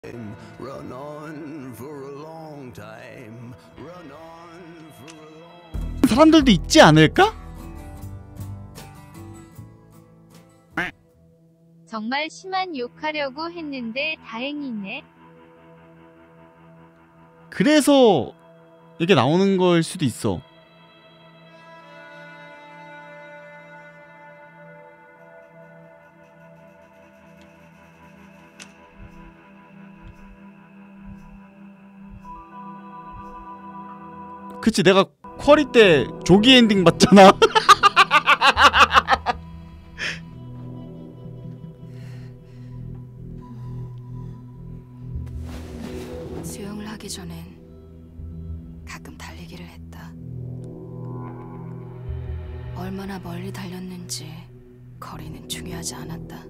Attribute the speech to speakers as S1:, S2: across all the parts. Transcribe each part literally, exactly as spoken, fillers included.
S1: Run on for a long time. Run on for a long...
S2: 사람들도 있지 않을까?
S3: 정말 심한 욕하려고 했는데 다행이네.
S2: 그래서 이게 나오는 걸 수도 있어. 그치, 내가 쿼리 때 조기 엔딩 봤잖아.
S4: 수영을 하기 전엔 가끔 달리기를 했다. 얼마나 멀리 달렸는지 거리는 중요하지 않았다.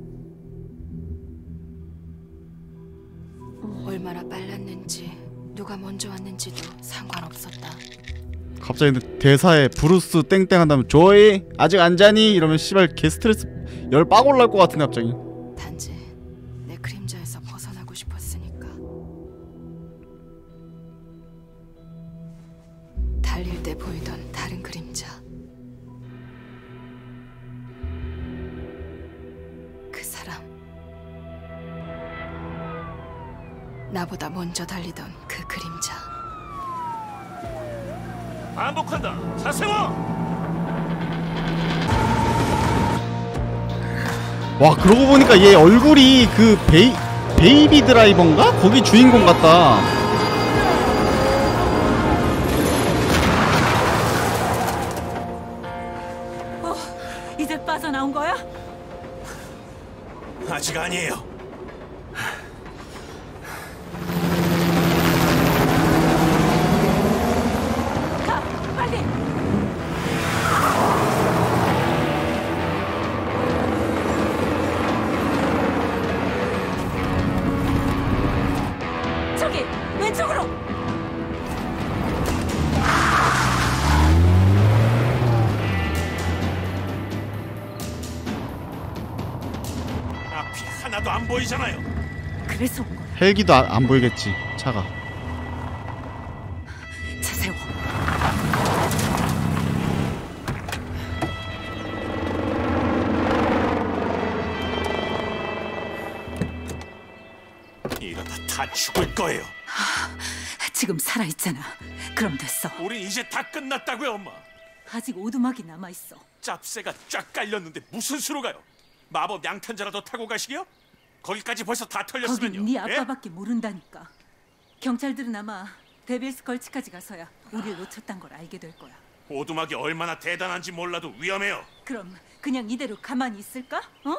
S4: 얼마나 빨랐는지 누가 먼저 왔는지도 상관없었다.
S2: 갑자기 대사에 브루스 땡땡 한다면 조이 아직 안 자니? 이러면 씨발 개 스트레스 열 빡 올라올 것 같은데 갑자기.
S4: 단지 내 그림자에서 벗어나고 싶었으니까. 달릴 때 보이던 다른 그림자, 그 사람, 나보다 먼저 달리던 그 그림자.
S5: 반복한다. 자세워.
S2: 와, 그러고 보니까 얘 얼굴이 그 베이 베이비 드라이버인가? 거기 주인공 같다.
S6: 어, 이제 빠져나온 거야?
S5: 아직 아니에요.
S6: 가, 빨리. 저기 왼쪽으로.
S5: 앞이 하나도 안 보이잖아요.
S6: 그래서 온 거야.
S2: 헬기도 안, 안 보이겠지, 차가.
S6: 차 세워.
S5: 이러다 다 죽을 거예요.
S6: 지금 살아있잖아. 그럼 됐어.
S5: 우린 이제 다 끝났다고요, 엄마.
S6: 아직 오두막이 남아있어.
S5: 짭새가 쫙 깔렸는데 무슨 수로 가요? 마법 양탄자라도 타고 가시게요? 거기까지 벌써 다 털렸으면요.
S6: 거긴 네
S5: 예?
S6: 아빠밖에 모른다니까. 경찰들은 아마 데빌스 걸치까지 가서야 우리를 놓쳤단 걸 알게 될 거야.
S5: 오두막이 얼마나 대단한지 몰라도 위험해요.
S6: 그럼 그냥 이대로 가만히 있을까? 어?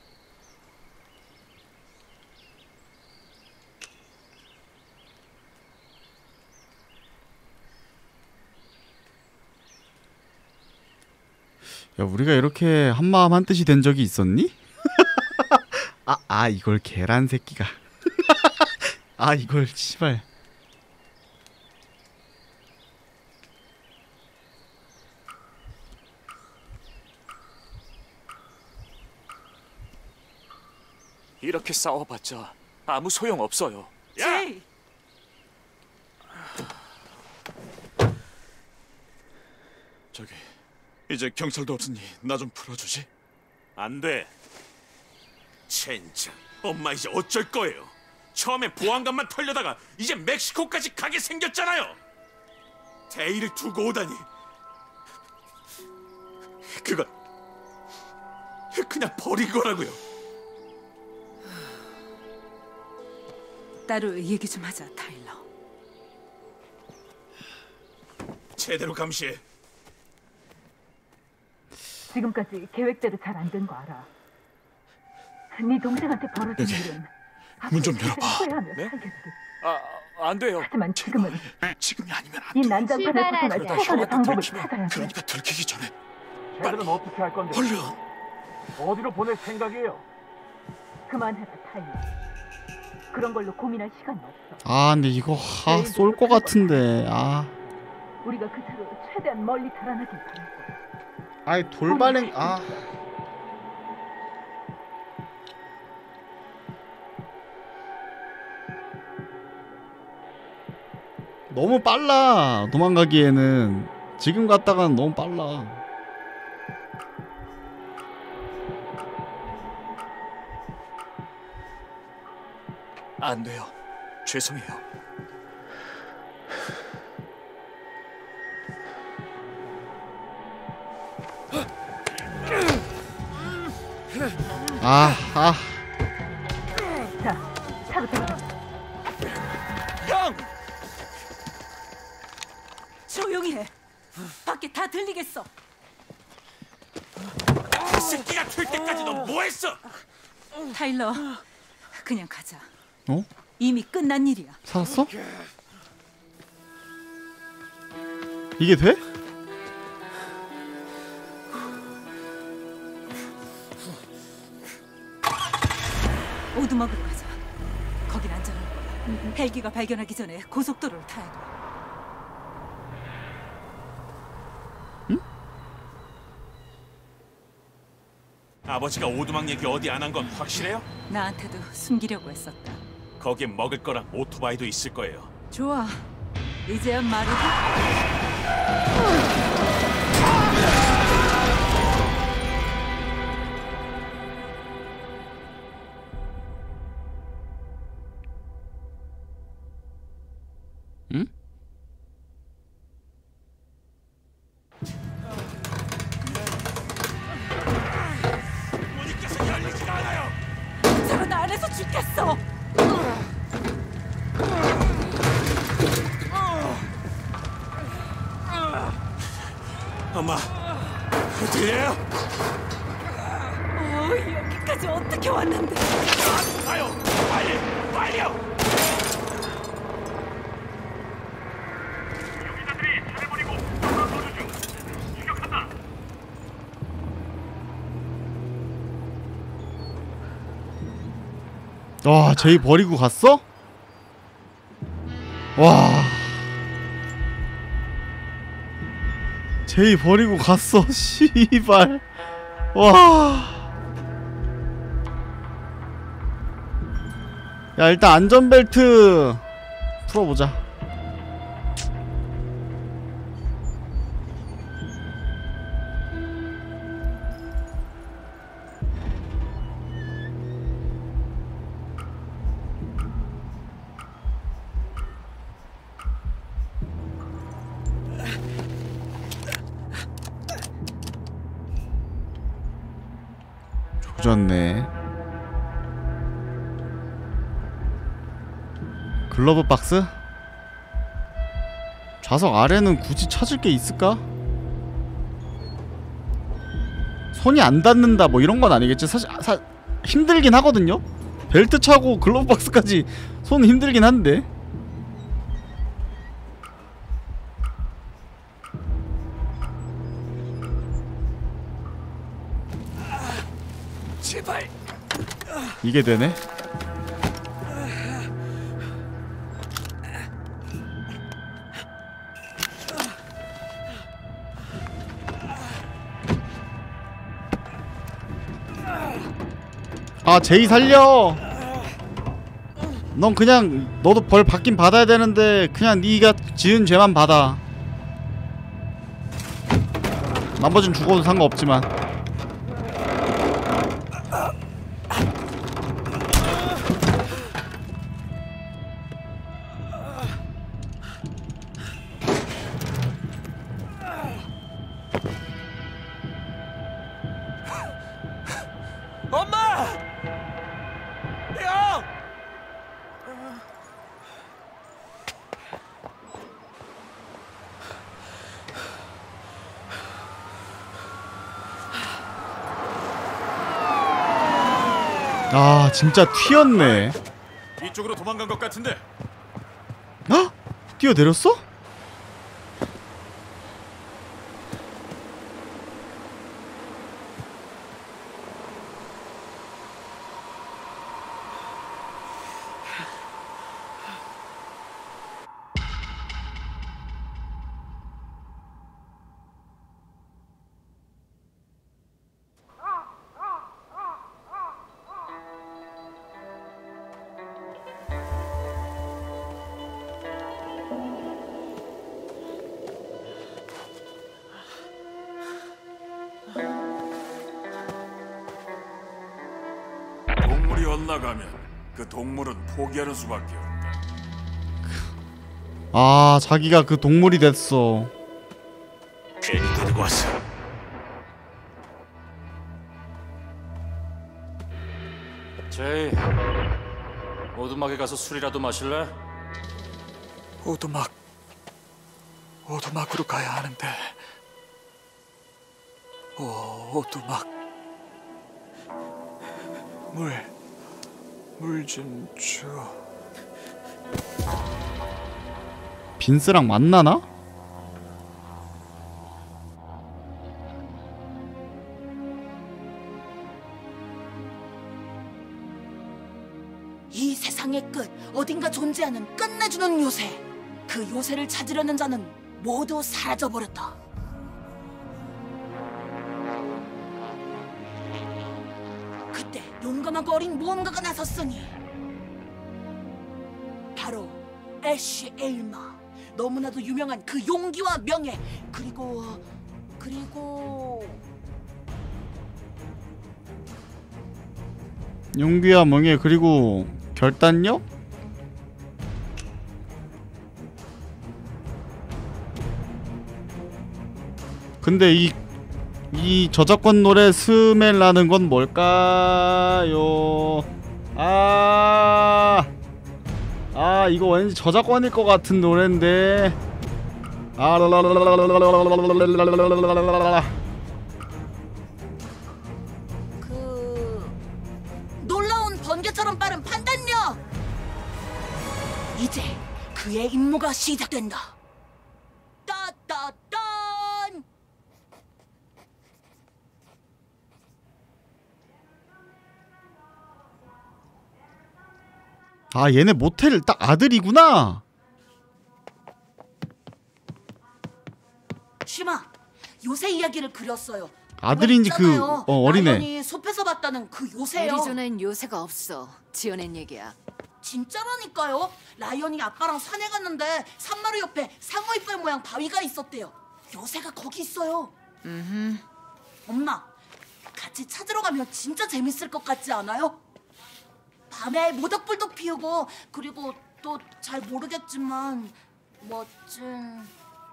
S2: 야, 우리가 이렇게 한마음 한뜻이 된 적이 있었니? 아, 아 이걸 계란 새끼가. 아, 이걸 씨발.
S7: 이렇게 싸워봤자 아무 소용 없어요.
S5: 야!
S6: 제이!
S5: 저기 이제 경찰도 없으니 나 좀 풀어주지. 안 돼. 젠장, 엄마 이제 어쩔 거예요? 처음에 보안관만 털려다가 이제 멕시코까지 가게 생겼잖아요. 데이를 두고 오다니. 그건 그냥 버린 거라고요.
S6: 따로 얘기 좀 하자, 타일러.
S5: 제대로 감시해.
S6: 지금까지 계획대로 잘 안 된 거 알아. 네 동생한테 벌어진 일은
S5: 문 좀 열어봐.
S6: 후회하며
S7: 네?
S6: 살게 되겠지.
S7: 아, 안 돼요.
S6: 하지만 지금은
S5: 지금이 아니면 안
S6: 이
S5: 돼.
S6: 난장판을 벗어날
S3: 출발하자.
S6: 최선의 방법을 찾아야 돼.
S5: 그러니까 들키기 전에
S8: 쟤들은 어떻게 할 건데?
S5: 얼른.
S8: 어디로 보낼 생각이에요?
S6: 그만해라, 타일러. 그런 걸로 고민할 시간이 없어.
S2: 아, 근데 이거 아, 쏠 것 같은데. 아,
S6: 우리가 그 차로 최대한 멀리 달아나길 바랄 거야.
S2: 아이 돌발행. 아, 너무 빨라. 도망가기에는 지금 갔다가는 너무 빨라.
S7: 안 돼요. 죄송해요.
S2: 아, 아.
S7: 형!
S6: 조용히 해. 밖에 다 들리겠어.
S5: 그 새끼가 튈 때까지 너 뭐했어?
S6: 타일러, 그냥 가자.
S2: 어?
S6: 이미 끝난 일이야.
S2: 살았어? 이게 돼?
S6: 오두막으로 가자. 거긴 안전할 거야. 헬기가 발견하기 전에 고속도로를 타야 돼.
S5: 아버지가 오두막 얘기 어디 안 한 건 확실해요?
S6: 나한테도 숨기려고 했었다.
S5: 거기에 먹을 거랑 오토바이도 있을 거예요.
S6: 좋아. 이제야 말이 돼.
S2: 응?
S5: 문이 계속 열리지가 않아요.
S6: 저건 안에서 죽겠어.
S5: 엄마, 들려요?
S6: 어, 여기까지 어떻게 왔는데?
S5: 가요, 빨리, 빨리요. 용의자들이 차를 버리고 도주 중. 추격한다.
S2: 와, 제이 버리고 갔어? 와. 제이 버리고 갔어. 씨발. 와. 야, 일단 안전벨트 풀어보자. 조졌네. 글러브 박스? 좌석 아래는 굳이 찾을 게 있을까? 손이 안 닿는다 뭐 이런 건 아니겠지. 사실 사, 힘들긴 하거든요. 벨트 차고 글러브 박스까지 손 힘들긴 한데.
S7: 제발.
S2: 이게 되네. 아, 제이 살려. 넌 그냥 너도 벌 받긴 받아야 되는데 그냥 네가 지은 죄만 받아. 나머진 죽어도 상관없지만.
S7: 엄마! 형!
S2: 아, 진짜 튀었네.
S5: 이쪽으로 도망간 것 같은데.
S2: 어? 뛰어내렸어?
S5: 나가면 그 동물은 포기하는 수밖에 없다.
S2: 아, 자기가 그 동물이 됐어.
S5: 괜히 데리고 왔어.
S7: 제이, 오두막에 가서 술이라도 마실래?
S9: 오두막, 오두막으로 가야 하는데. 오, 오두막. 물, 물 좀 줘.
S2: 빈스랑 만나나?
S10: 이 세상의 끝, 어딘가 존재하는 끝내주는 요새. 그 요새를 찾으려는 자는 모두 사라져버렸다. 그때 용감하고 어린 모험가가 나섰으니 바로 애쉬 에일마. 너무나도 유명한 그 용기와 명예, 그리고 그리고
S2: 용기와 명예 그리고 결단력? 근데 이, 이 저작권 노래 스멜라는 건 뭘까요? 아, 아 이거 왠지 저작권일 것 같은 노래인데. 아,
S10: 그 놀라운 번개처럼 빠른 판단력. 이제 그의 임무가 시작된다. 따따딴.
S2: 아, 얘네 모텔 딱 아들이구나.
S10: 쉬마, 요새 이야기를 그렸어요.
S2: 아들인지 그 어, 어린애.
S10: 라이언이 숲에서 봤다는 그 요새요.
S4: 애리조나엔 요새가 없어. 지어낸 얘기야.
S10: 진짜라니까요. 라이언이 아빠랑 산에 갔는데 산마루 옆에 상어 이빨 모양 바위가 있었대요. 요새가 거기 있어요.
S4: 음.
S10: 엄마, 같이 찾으러 가면 진짜 재밌을 것 같지 않아요? 밤에 모닥불도 피우고, 그리고 또 잘 모르겠지만 멋진...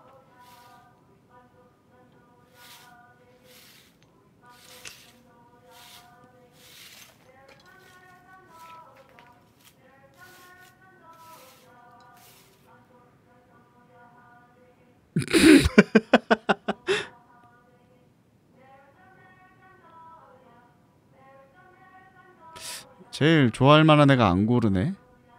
S2: 제일 좋아할 만한 애가 안 고르네.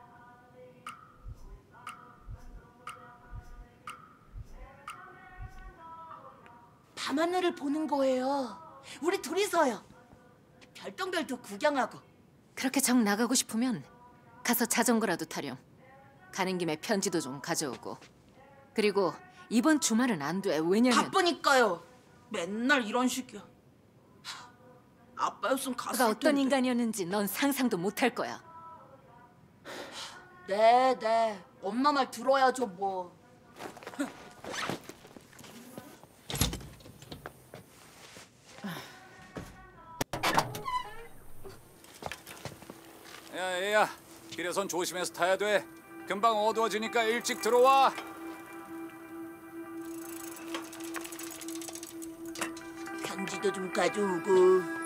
S10: 밤하늘을 보는 거예요. 우리 둘이서요. 별똥별도 구경하고.
S4: 그렇게 정 나가고 싶으면 가서 자전거라도 타렴. 가는 김에 편지도 좀 가져오고. 그리고 이번 주말은 안 돼. 왜냐면
S10: 바쁘니까요. 맨날 이런 식이야. 아빠였으면 갔을
S4: 그가 어떤
S10: 텐데.
S4: 인간이었는지 넌 상상도 못할 거야.
S10: 네, 네. 엄마 말 들어야죠, 뭐.
S9: 야, 얘야, 길에선 조심해서 타야 돼. 금방 어두워지니까 일찍 들어와.
S10: 편지도 좀 가져오고.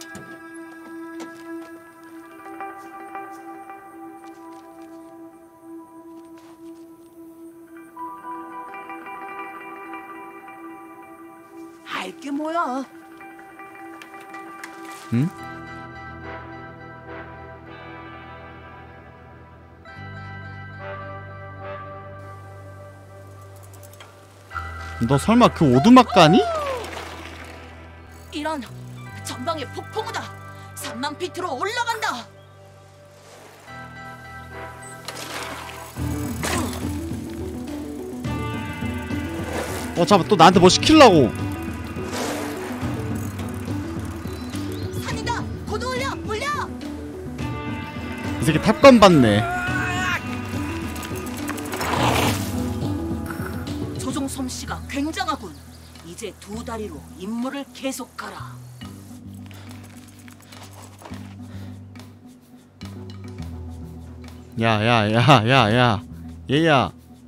S10: 알게 뭐야?
S2: 응? 너 설마 그 오두막 가니?
S10: 이런, 전방에 폭풍우다. 삼만 피트로 올라간다.
S2: 어, 잠깐 또 나한테 뭐 시키려고.
S10: 산이다. 곧 올려, 올려.
S2: 이 새끼 탑건 받네.
S10: 조종 솜씨가 굉장하군. 이제 두 다리로 임무를 계속하라.
S2: 야야야야야 얘야.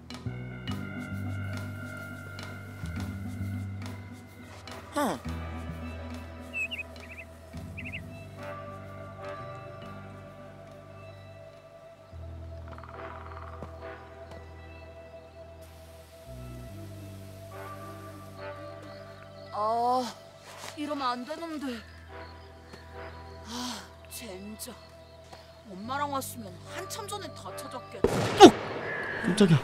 S10: 아, 이러면 안 되는데. 아, 젠장. 엄마랑 왔으면 한참 전에 다 찾았겠지.
S2: 어! 깜짝이야.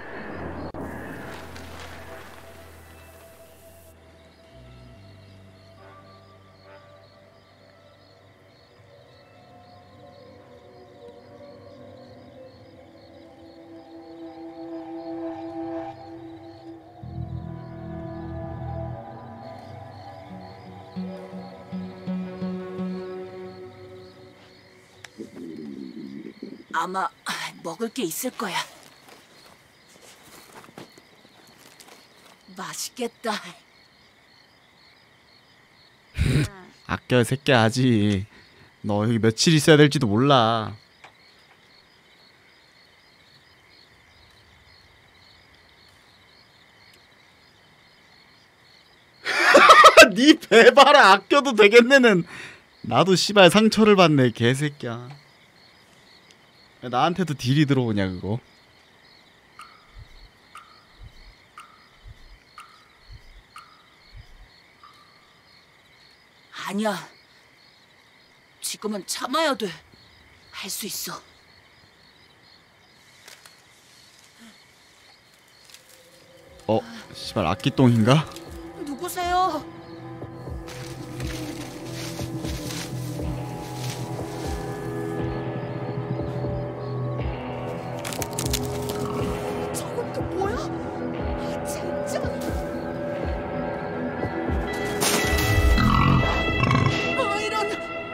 S10: 아마 먹을 게 있을 거야. 맛있겠다.
S2: 아껴 새끼야 아직. 너 여기 며칠 있어야 될지도 몰라. 네 배바라 아껴도 되겠네는. 나도 씨발 상처를 받네 개새끼야. 나한테도 딜이 들어오냐 그거.
S10: 아니야. 지금은 참아야 돼. 할 수 있어.
S2: 어? 씨발 악기똥인가?
S10: 누구세요? 저건 또 뭐야? 아, 진짜. 아, 이런.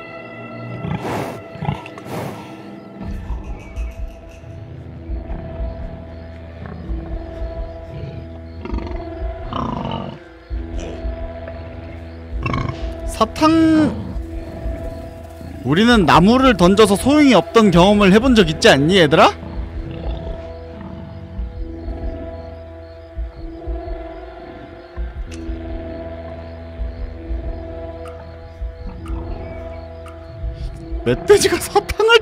S2: 사탕. 우리는 나무를 던져서 소용이 없던 경험을 해본 적 있지 않니 얘들아? 멧돼지가 사탕을.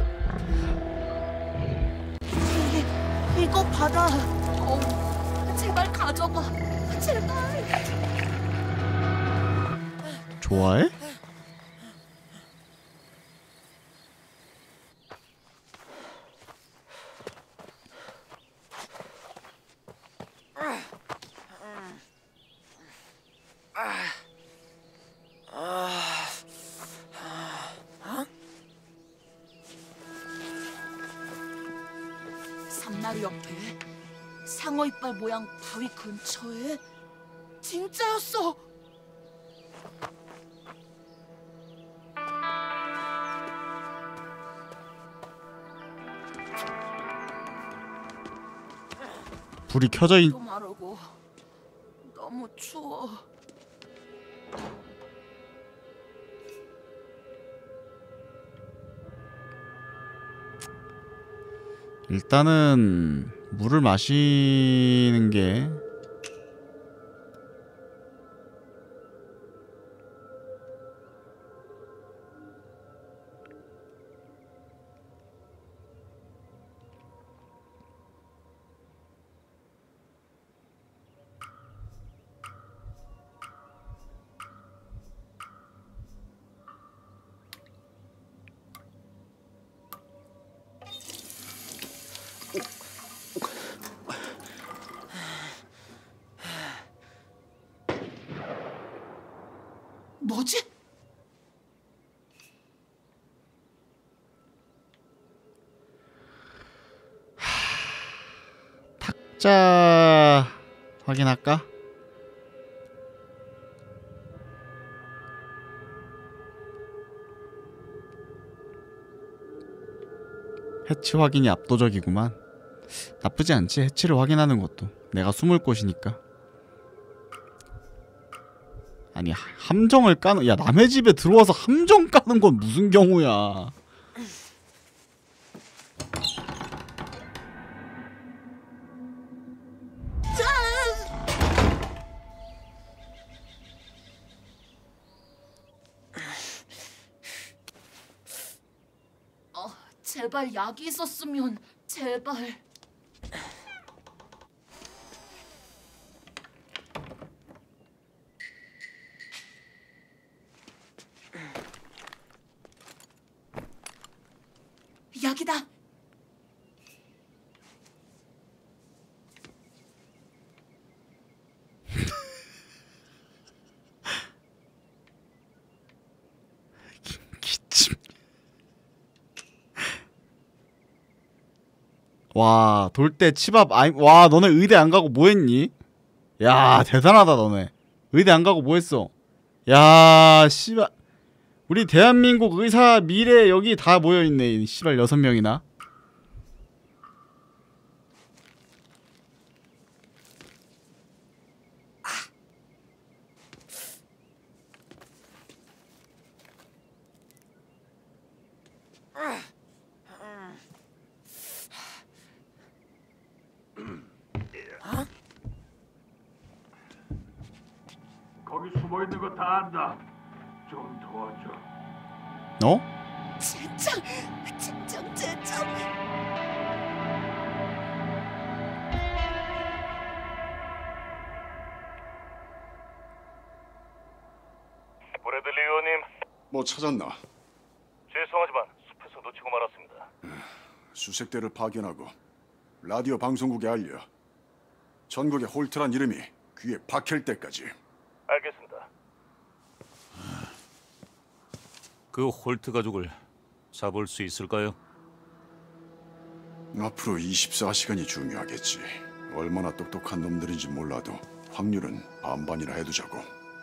S10: 이, 이거 받아. 어, 제발 가져가. 제발.
S2: 좋아해?
S10: 산마루 옆에 상어 이빨 모양 바위 근처에 진짜였어.
S2: 불이 켜져 있.
S10: 또 마르고 너무 추워.
S2: 일단은 물을 마시는 게
S10: 뭐지?
S2: 탁자 확인할까? 해치 확인이 압도적이구만. 나쁘지 않지 해치를 확인하는 것도. 내가 숨을 곳이니까. 아니 함정을 까는. 야 남의 집에 들어와서 함정 까는 건 무슨 경우야.
S10: 제발 약이 있었으면 제발. 약이다.
S2: 기침. 와, 돌 때 치밥 아이. 와, 너네 의대 안 가고 뭐 했니? 야, 대단하다 너네. 의대 안 가고 뭐 했어? 야, 씨발. 우리 대한민국 의사 미래 여기 다 모여 있네. 씨발 여섯 명이나.
S8: 거기 숨어 있는 거 다 안다. 좀 도와줘.
S2: 어?
S10: 젠장, 젠장, 젠장.
S11: 브래들리 의원님,
S12: 뭐 찾았나?
S11: 죄송하지만 숲에서 놓치고 말았습니다.
S12: 수색대를 파견하고 라디오 방송국에 알려. 전국에 홀트란 이름이 귀에 박힐 때까지.
S11: 알겠습니다.
S7: 그 홀트 가족을 잡을 수 있을까요?
S12: 앞으로 이십사 시간이 중요하겠지. 얼마나 똑똑한 놈들인지 몰라도 확률은 반반이라 해두자고.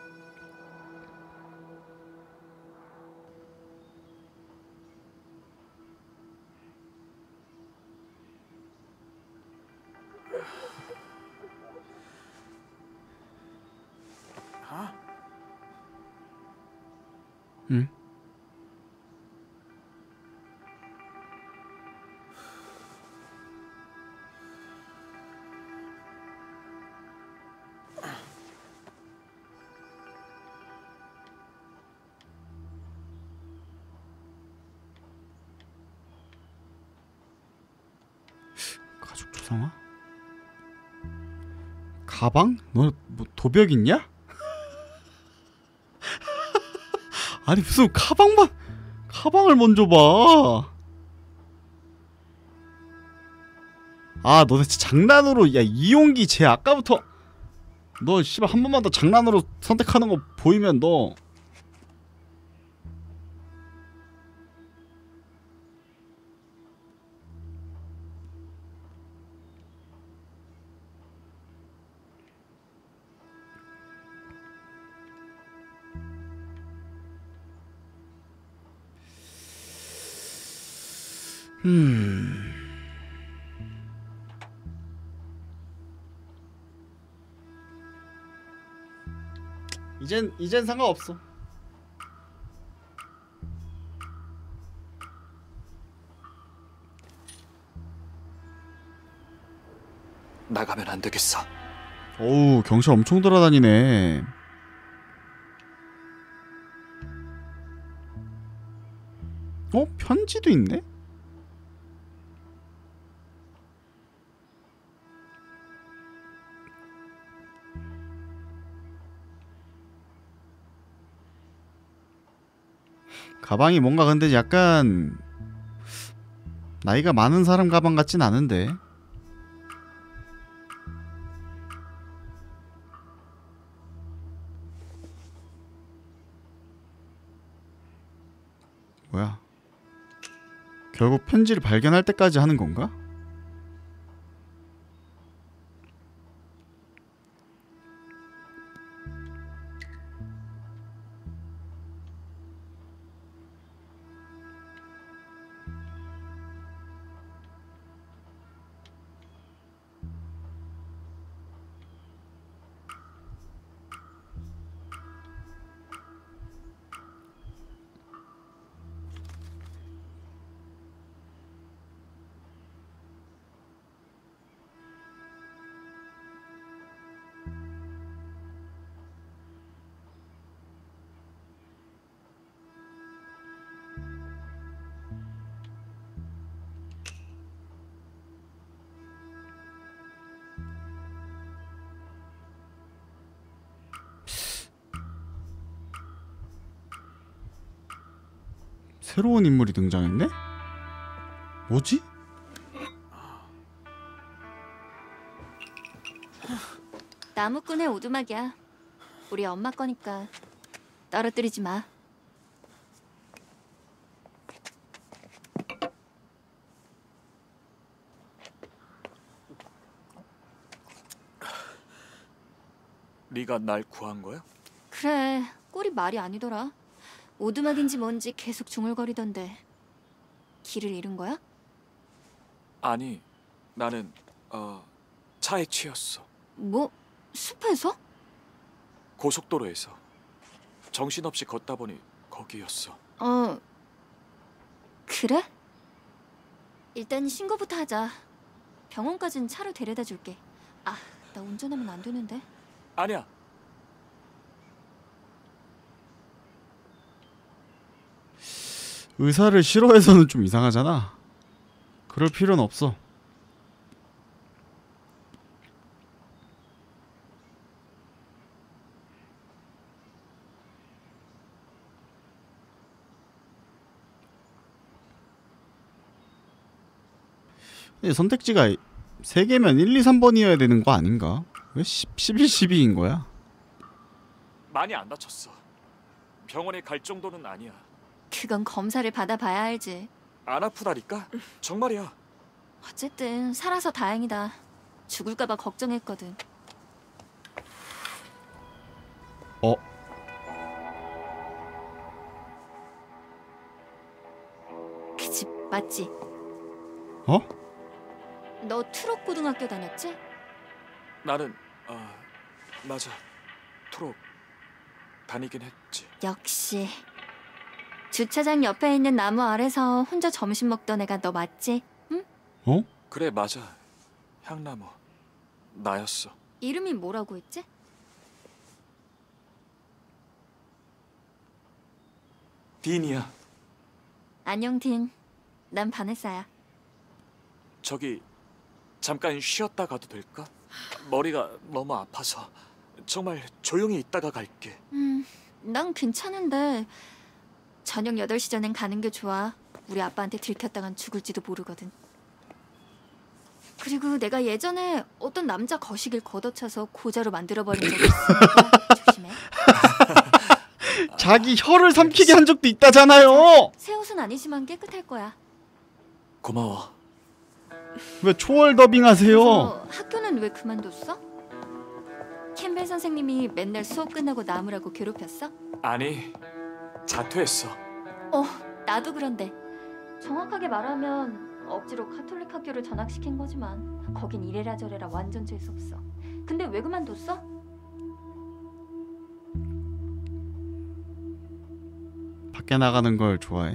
S2: 응? 가족 조상화? 가방? 너 뭐 도벽 있냐? 아니 무슨 가방만 가방을 먼저 봐. 아, 너 진짜 장난으로. 야, 이용기 쟤 아까부터 너 씨발 한 번만 더 장난으로 선택하는 거 보이면 너 음. 이젠 이젠 상관없어.
S13: 나가면 안 되겠어.
S2: 어우, 경찰 엄청 돌아다니네. 어? 편지도 있네? 가방이 뭔가 근데 약간 나이가 많은 사람 가방 같진 않은데. 뭐야? 결국 편지를 발견할 때까지 하는 건가? 새로운 인물이 등장했네? 뭐지?
S14: 나무꾼의 오두막이야. 우리 엄마 거니까 떨어뜨리지 마.
S13: 네가 날 구한 거야?
S14: 그래, 꼴이 말이 아니더라. 오두막인지 뭔지 계속 중얼거리던데. 길을 잃은 거야?
S13: 아니, 나는 어 차에 치였어.
S14: 뭐? 숲에서?
S13: 고속도로에서. 정신없이 걷다 보니 거기였어.
S14: 어... 그래? 일단 신고부터 하자. 병원까진 차로 데려다 줄게. 아, 나 운전하면 안 되는데.
S13: 아니야.
S2: 의사를 싫어해서는 좀 이상하잖아. 그럴 필요는 없어. 선택지가 세 개면 일, 이, 삼 번이어야 되는 거 아닌가? 왜 십, 십일, 십이인 거야?
S13: 많이 안 다쳤어. 병원에 갈 정도는 아니야.
S14: 그건 검사를 받아봐야 알지.
S13: 안 아프다니까? 정말이야.
S14: 어쨌든 살아서 다행이다. 죽을까봐 걱정했거든.
S2: 어?
S14: 그 집 맞지?
S2: 어?
S14: 너 트럭 고등학교 다녔지?
S13: 나는 아 맞아. 트럭 다니긴 했지.
S14: 역시. 주차장 옆에 있는 나무 아래서 혼자 점심 먹던 애가 너 맞지? 응?
S2: 어?
S13: 그래 맞아. 향나무. 나였어.
S14: 이름이 뭐라고 했지?
S13: 딘이야.
S14: 안녕 딘. 난 바네사야.
S13: 저기 잠깐 쉬었다 가도 될까? 머리가 너무 아파서. 정말 조용히 있다가 갈게.
S14: 음, 난 괜찮은데 저녁 여덟 시 전엔 가는 게 좋아. 우리 아빠한테 들켰다간 죽을지도 모르거든. 그리고 내가 예전에 어떤 남자 거시길 걷어차서 고자로 만들어버린 적이 있으니까 조심해.
S2: 자기 혀를 삼키게 한 적도 있다잖아요.
S14: 새 옷은 아니지만 깨끗할 거야.
S13: 고마워.
S2: 왜 초월 더빙 하세요?
S14: 그래서 학교는 왜 그만뒀어? 캠벨 선생님이 맨날 수업 끝나고 나무라고 괴롭혔어?
S13: 아니, 자퇴했어.
S14: 어, 나도 그런데. 정확하게 말하면 억지로 카톨릭 학교를 전학시킨 거지만 거긴 이래라 저래라 완전 재수없어. 근데 왜 그만뒀어?
S2: 밖에 나가는 걸 좋아해?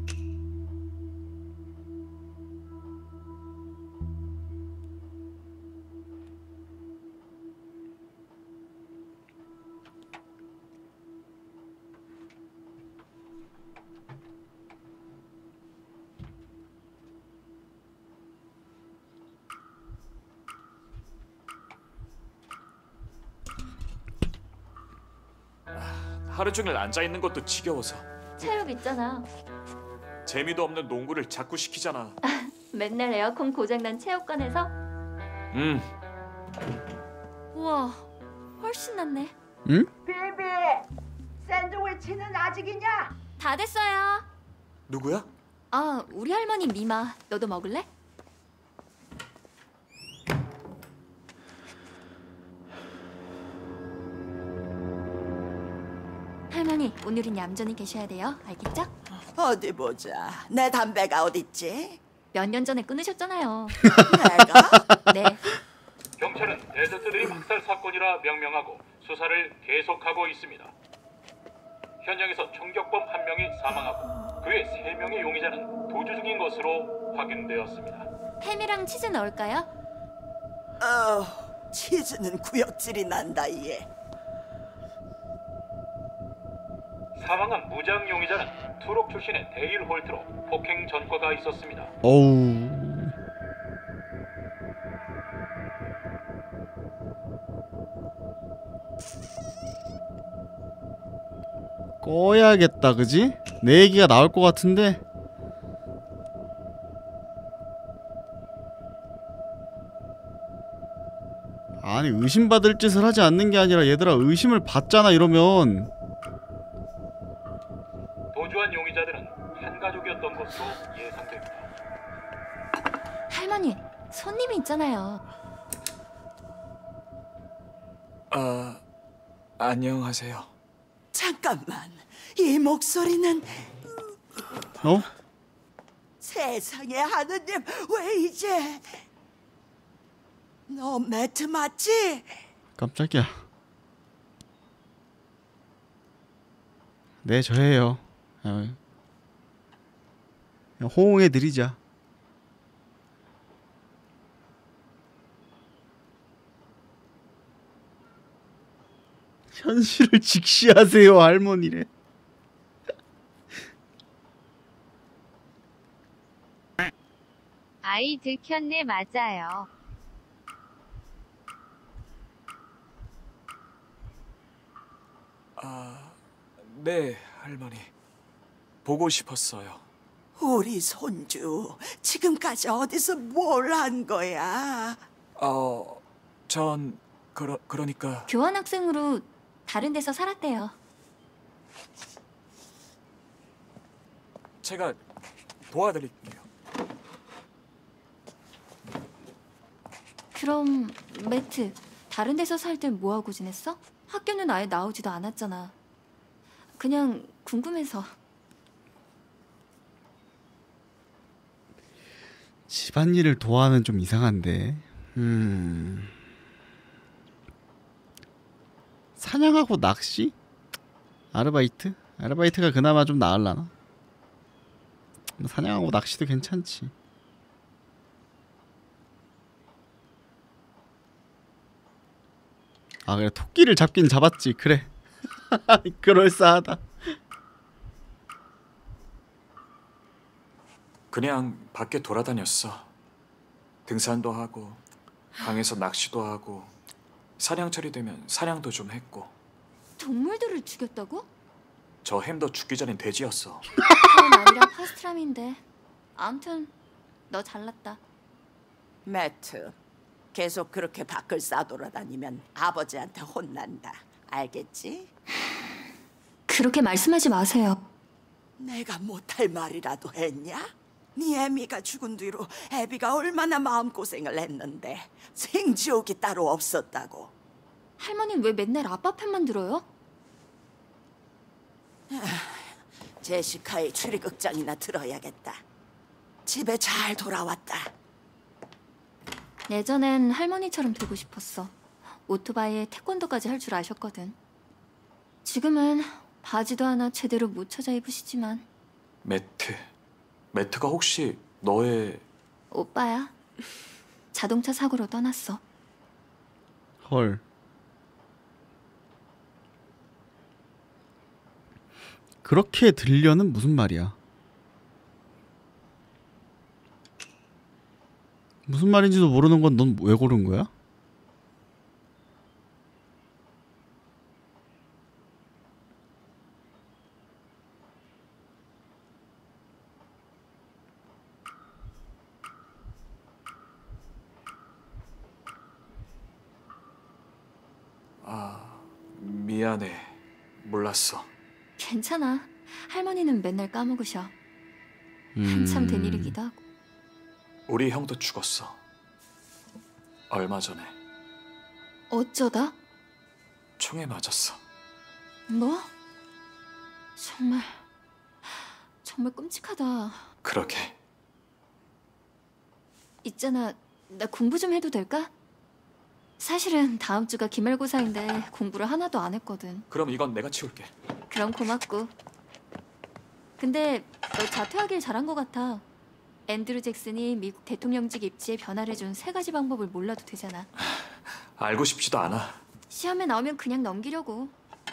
S13: 하루 종일 앉아 있는 것도 지겨워서.
S14: 체육 있잖아.
S13: 재미도 없는 농구를 자꾸 시키잖아.
S14: 맨날 에어컨 고장난 체육관에서?
S13: 음.
S14: 우와, 훨씬 낫네.
S2: 응?
S15: 비비, 샌드위치는 아직이냐?
S14: 다 됐어요.
S13: 누구야?
S14: 아, 우리 할머니 미마. 너도 먹을래? 할머니, 오늘은 얌전히 계셔야 돼요. 알겠죠?
S15: 어디 보자. 내 담배가 어딨지?
S14: 몇 년 전에 끊으셨잖아요.
S15: 내가?
S14: 네.
S16: 경찰은 데저트들이 학살 사건이라 명명하고 수사를 계속하고 있습니다. 현장에서 총격범 한 명이 사망하고 그 외 세 명의 용의자는 도주 중인 것으로 확인되었습니다.
S14: 햄이랑 치즈 넣을까요?
S15: 어, 치즈는 구역질이 난다 얘.
S16: 사망한 무장 용의자는 투록 출신의 데일 홀트로 폭행 전과가 있었습니다.
S2: 어우. 꺼야겠다, 그지? 내 얘기가 나올 것 같은데 아니 의심받을 짓을 하지 않는 게 아니라 얘들아 의심을 받잖아 이러면.
S16: 도주한 용의자들은 한 가족이었던 것으로 예상됩니다.
S14: 할머니, 손님이 있잖아요.
S13: 아, 안녕하세요.
S15: 잠깐만, 이 목소리는
S2: 어?
S15: 세상에 하느님, 왜 이제? 너 매트 맞지?
S2: 깜짝이야. 네 저예요. 어. 그냥 호응해드리자. 현실을 직시하세요 할머니래.
S3: 아이 들켰네. 맞아요.
S13: 아, 네, 할머니. 보고 싶었어요.
S15: 우리 손주 지금까지 어디서 뭘 한 거야?
S13: 어, 전 그러 그러니까
S14: 교환학생으로 다른 데서 살았대요.
S13: 제가 도와드릴게요.
S14: 그럼 매트, 다른 데서 살 땐 뭐하고 지냈어? 학교는 아예 나오지도 않았잖아. 그냥 궁금해서.
S2: 집안일을 도와는 좀 이상한데. 음... 사냥하고 낚시? 아르바이트? 아르바이트가 그나마 좀 나을라나? 사냥하고 낚시도 괜찮지. 아 그래 토끼를 잡긴 잡았지. 그래. 그럴싸하다.
S13: 그냥 밖에 돌아다녔어. 등산도 하고 강에서 낚시도 하고 사냥철이 되면 사냥도 좀 했고.
S14: 동물들을 죽였다고?
S13: 저 햄도 죽기 전엔 돼지였어.
S14: 그건 아니라 파스트람인데. 아무튼 너 잘났다.
S15: 매트, 계속 그렇게 밖을 싸돌아다니면 아버지한테 혼난다. 알겠지?
S14: 그렇게 말씀하지 마세요.
S15: 내가 못할 말이라도 했냐? 네 애미가 죽은 뒤로 애비가 얼마나 마음고생을 했는데 생지옥이 따로 없었다고.
S14: 할머니는 왜 맨날 아빠 편만 들어요?
S15: 제시카의 추리극장이나 들어야겠다. 집에 잘 돌아왔다.
S14: 예전엔 할머니처럼 되고 싶었어. 오토바이에 태권도까지 할 줄 아셨거든. 지금은 바지도 하나 제대로 못 찾아 입으시지만.
S13: 매트. 매트가 혹시 너의...
S14: 오빠야. 자동차 사고로 떠났어.
S2: 헐. 그렇게 들려는 무슨 말이야? 무슨 말인지도 모르는 건 넌 왜 고른 거야?
S13: 아, 미안해. 몰랐어.
S14: 괜찮아. 할머니는 맨날 까먹으셔. 한참 된 일이기도 하고.
S13: 우리 형도 죽었어. 얼마 전에.
S14: 어쩌다?
S13: 총에 맞았어.
S14: 뭐? 정말 정말 끔찍하다.
S13: 그러게.
S14: 있잖아, 나 공부 좀 해도 될까? 사실은 다음 주가 기말고사인데 공부를 하나도 안 했거든.
S13: 그럼 이건 내가 치울게.
S14: 그럼 고맙고. 근데 너 자퇴하길 잘한 것 같아. 앤드류 잭슨이 미국 대통령직 입지에 변화를 준 세 가지 방법을 몰라도 되잖아.
S13: 알고 싶지도 않아.
S14: 시험에 나오면 그냥 넘기려고.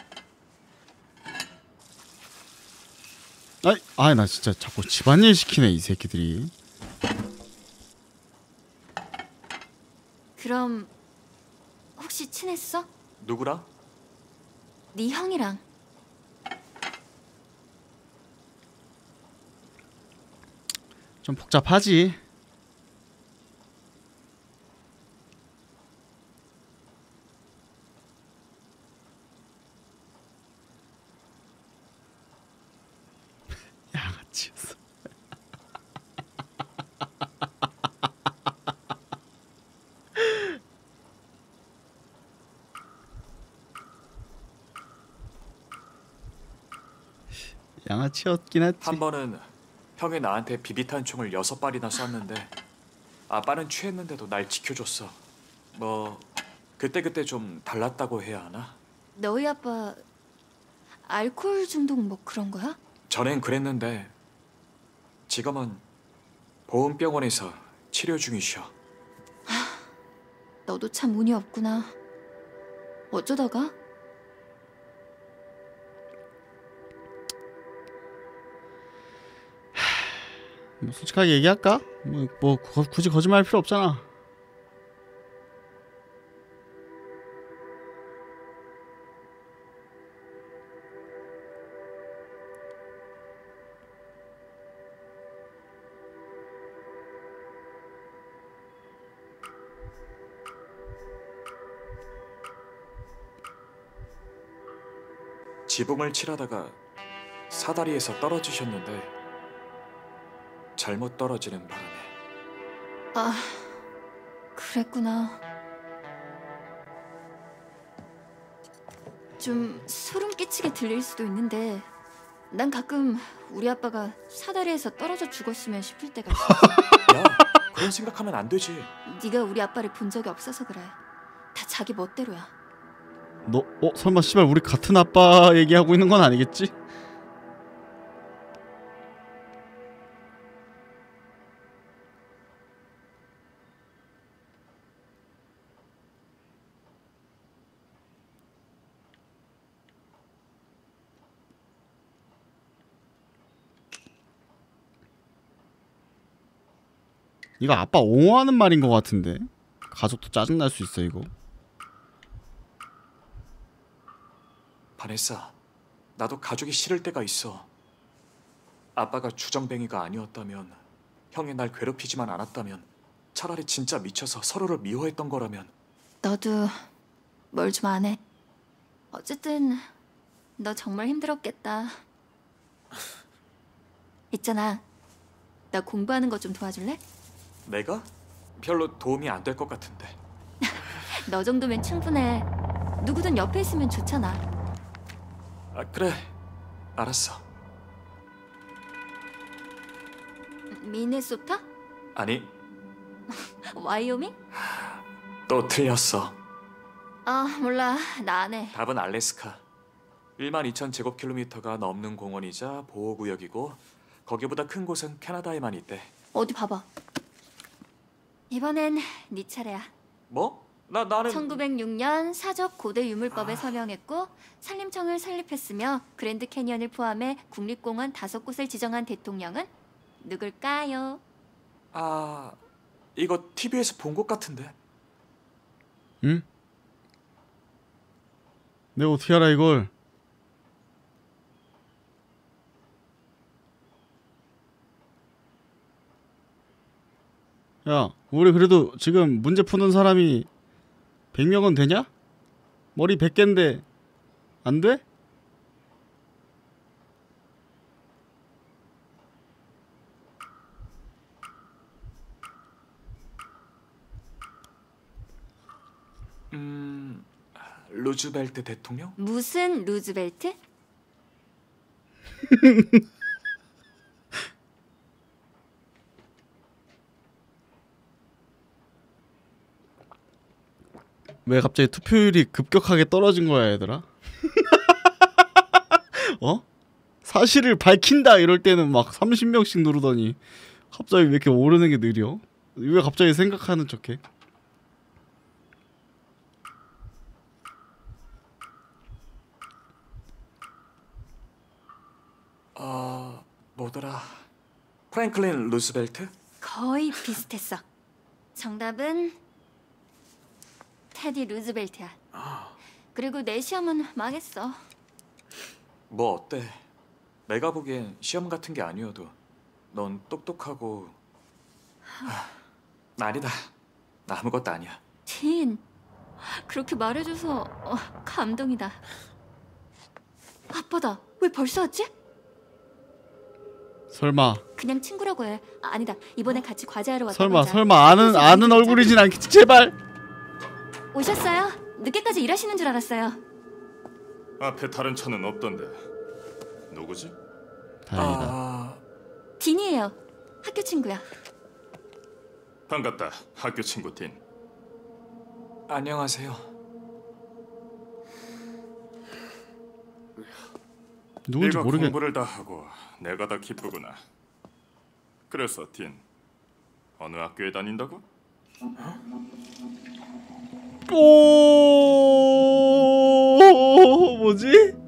S2: 아이, 아, 나 진짜 자꾸 집안일 시키네 이 새끼들이.
S14: 그럼 혹시 친했어?
S13: 누구랑?
S14: 네 형이랑.
S2: 좀 복잡하지. 양아치였어. 양아치였긴 했지.
S13: 한 번은 형이 나한테 비비탄 총을 여섯 발이나 쐈는데 아빠는 취했는데도 날 지켜줬어. 뭐 그때그때 좀 달랐다고 해야 하나?
S14: 너희 아빠 알코올 중독 뭐 그런 거야?
S13: 전엔 그랬는데 지금은 보험병원에서 치료 중이셔.
S14: 너도 참 운이 없구나. 어쩌다가?
S2: 뭐 솔직하게 얘기할까? 뭐, 뭐 거, 굳이 거짓말할 필요 없잖아.
S13: 지붕을 칠하다가 사다리에서 떨어지셨는데 잘못 떨어지는 바람에.
S14: 아, 그랬구나. 좀 소름 끼치게 들릴 수도 있는데 난 가끔 우리 아빠가 사다리에서 떨어져 죽었으면 싶을 때가 있어.
S13: 야, 그런 생각하면 안 되지.
S14: 네가 우리 아빠를 본 적이 없어서 그래. 다 자기 멋대로야.
S2: 너, 어? 설마 씨발 우리 같은 아빠 얘기하고 있는 건 아니겠지? 이거 아빠 옹호하는 말인 것 같은데. 가족도 짜증날 수 있어 이거.
S13: 바네사, 나도 가족이 싫을 때가 있어. 아빠가 주정뱅이가 아니었다면, 형이 날 괴롭히지만 않았다면, 차라리 진짜 미쳐서 서로를 미워했던 거라면.
S14: 너도 뭘 좀 안 해. 어쨌든 너 정말 힘들었겠다. 있잖아, 나 공부하는 거 좀 도와줄래?
S13: 내가? 별로 도움이 안 될 것 같은데.
S14: 너 정도면 충분해. 누구든 옆에 있으면 좋잖아.
S13: 아, 그래. 알았어.
S14: 미네소타?
S13: 아니,
S14: 와이오밍?
S13: 또 틀렸어.
S14: 아, 몰라. 나 안 해.
S13: 답은 알래스카. 일만 이천 제곱킬로미터가 넘는 공원이자 보호구역이고 거기보다 큰 곳은 캐나다에만 있대.
S14: 어디 봐봐. 이번엔 네 차례야.
S13: 뭐? 나 나는
S14: 천구백육 년 사적 고대 유물법에 아... 서명했고 산림청을 설립했으며 그랜드 캐니언을 포함해 국립공원 다섯 곳을 지정한 대통령은 누굴까요?
S13: 아, 이거 티비에서 본 것 같은데.
S2: 응? 내가 어떻게 알아 이걸? 야, 우리 그래도 지금 문제 푸는 사람이 백 명은 되냐? 머리 백 개인데 안 돼?
S13: 음... 루즈벨트 대통령?
S14: 무슨 루즈벨트?
S2: 왜 갑자기 투표율이 급격하게 떨어진 거야 얘들아? 어? 사실을 밝힌다 이럴 때는 막 삼십 명씩 누르더니 갑자기 왜 이렇게 오르는 게 느려? 왜 갑자기 생각하는 척해?
S13: 어... 뭐더라... 프랭클린 루즈벨트?
S14: 거의 비슷했어. 정답은 테디 루즈벨트야. 그리고 내 시험은 망했어.
S13: 뭐 어때? 내가 보기엔 시험 같은 게 아니어도 넌 똑똑하고 하, 아니다. 나 아무것도 아니야.
S14: 딘, 그렇게 말해줘서 어, 감동이다. 아빠다. 왜 벌써 왔지?
S2: 설마
S14: 그냥 친구라고 해. 아, 아니다. 이번에 같이 과제하러 왔다.
S2: 설마 설마 아는 아는 얼굴이진 않겠지 제발.
S14: 오셨어요? 늦게까지 일하시는 줄 알았어요.
S17: 앞에 다른 차는 없던데 누구지?
S2: 다행이다.
S13: 아...
S14: 딘이에요. 학교 친구야.
S17: 반갑다. 학교 친구 딘.
S13: 안녕하세요.
S2: 누군지
S17: 네가
S2: 모르겠.
S17: 공부를 다 하고 내가 다 기쁘구나. 그래서 딘 어느 학교에 다닌다고?
S2: 오 뭐지?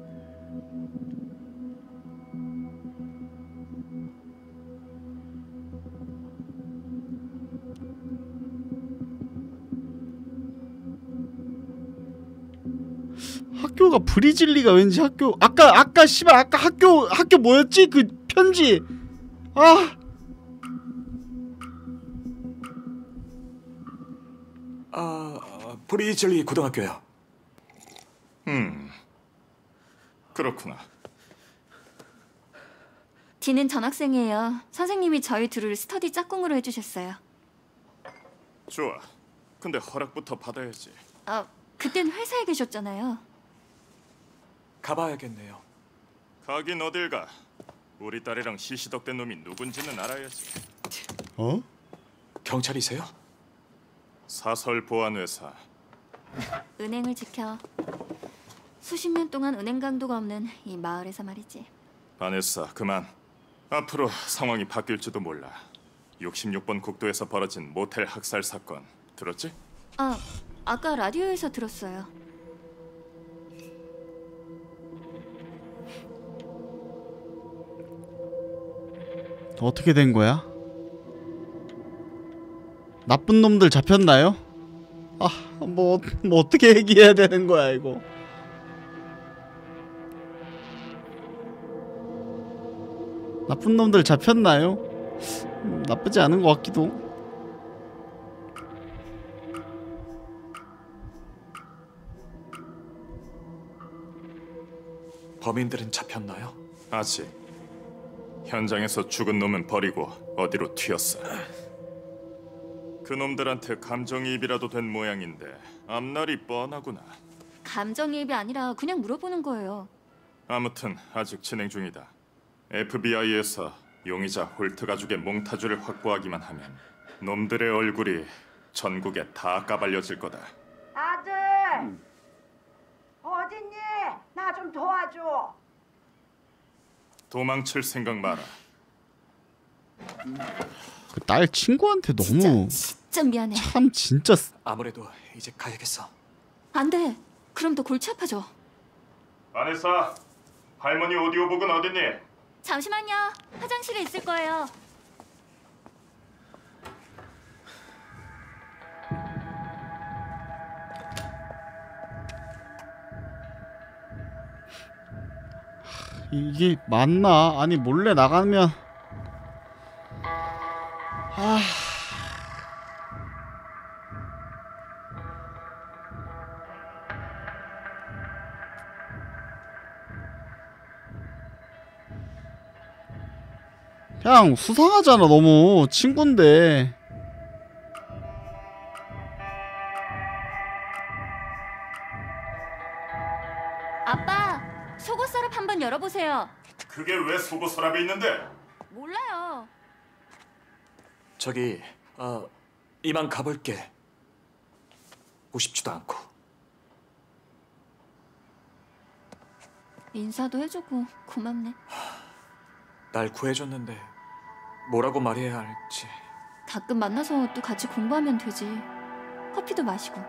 S2: 학교가 브리즐리가 왠지 학교 아까 아까 씨발 아까 학교 학교 뭐였지 그 편지 아
S13: 아 브리즐리 고등학교요.
S17: 음 그렇구나.
S14: 딘은 전학생이에요. 선생님이 저희 둘을 스터디 짝꿍으로 해주셨어요.
S17: 좋아. 근데 허락부터 받아야지.
S14: 아, 그땐 회사에 계셨잖아요.
S13: 가봐야겠네요.
S17: 가긴 어딜 가. 우리 딸이랑 시시덕된 놈이 누군지는 알아야지.
S2: 어?
S13: 경찰이세요?
S17: 사설 보안회사.
S14: 은행을 지켜. 수십 년 동안 은행 강도가 없는 이 마을에서 말이지.
S17: 바네사 그만. 앞으로 상황이 바뀔지도 몰라. 육십육 번 국도에서 벌어진 모텔 학살 사건 들었지?
S14: 아, 아까 라디오에서 들었어요.
S2: 어떻게 된 거야? 나쁜 놈들 잡혔나요? 아, 뭐, 뭐 어떻게 얘기해야 되는 거야 이거. 나쁜 놈들 잡혔나요? 음, 나쁘지 않은 것 같기도.
S13: 범인들은 잡혔나요?
S17: 아직. 현장에서 죽은 놈은 버리고 어디로 튀었어. 그 놈들한테 감정이입이라도 된 모양인데 앞날이 뻔하구나.
S14: 감정이입이 아니라 그냥 물어보는 거예요.
S17: 아무튼 아직 진행 중이다. 에프비아이에서 용의자 홀트 가족의 몽타주를 확보하기만 하면 놈들의 얼굴이 전국에 다 까발려질 거다.
S18: 아들! 어딨니? 나 좀 도와줘.
S17: 도망칠 생각 마라.
S2: 그 딸 친구한테 너무
S14: 진짜 미안해.
S2: 참 진짜 쓰-
S13: 아무래도 이제 가야겠어.
S14: 안 돼. 그럼 더 골치 아파져.
S17: 바네사, 할머니 오디오북은 어딨니?
S14: 잠시만요. 화장실에 있을 거예요.
S2: 이게 맞나? 아니 몰래 나가면 아 그냥 수상하잖아 너무 친구인데.
S14: 아빠, 속옷 서랍 한번 열어보세요.
S17: 그게 왜 속옷 서랍에 있는데?
S14: 몰라요.
S13: 저기 어, 이만 가볼게. 보고 싶지도 않고.
S14: 인사도 해주고 고맙네.
S13: 날 구해줬는데 뭐라고 말해야 할지.
S14: 가끔 만나서 또 같이 공부하면 되지. 커피도 마시고.